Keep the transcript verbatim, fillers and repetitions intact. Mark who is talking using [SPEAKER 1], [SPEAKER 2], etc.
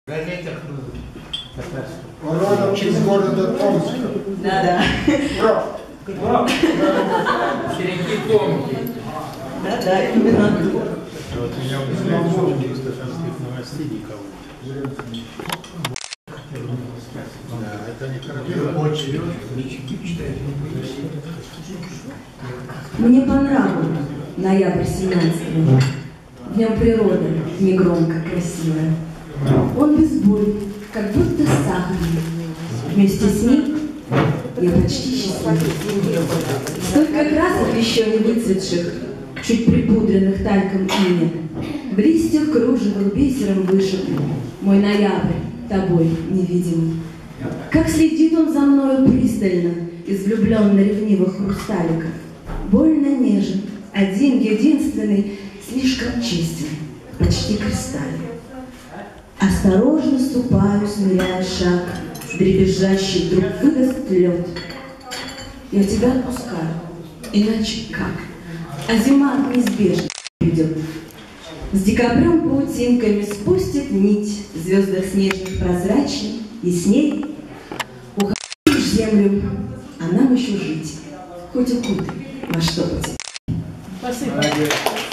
[SPEAKER 1] газетах
[SPEAKER 2] родом из города Томска.
[SPEAKER 3] Да-да.
[SPEAKER 2] Браво.
[SPEAKER 1] Браво. Черенки тонкие.
[SPEAKER 3] Да-да, именно.
[SPEAKER 4] Вот меня узнали, что из стаханских новостей никого. Да, это не хорошо.
[SPEAKER 3] Мне по нраву ноябрь семнадцатого. В нем природа негромко красивая. Он без боли, как будто сахарный. Вместе с ним я почти счастлива. Столько красок еще не выцветших, чуть припудренных тальком ими. В листьях кружевых бисером вышит мой ноябрь, тобой невидимый. Как следит он за мною пристально из влюбленно-ревнивых хрусталиков. Больно нежен, один, единственный, слишком чистен, почти кристаллен. Осторожно ступаю, смиряя шаг, дребезжащий вдруг выдаст лед. Я тебя отпускаю, иначе как? А зима неизбежно придет. С декабрем паутинками спустит нить в звездах снежных прозрачных, и с ней уходишь в землю, а нам еще жить, хоть укутай во что-то.
[SPEAKER 1] Спасибо.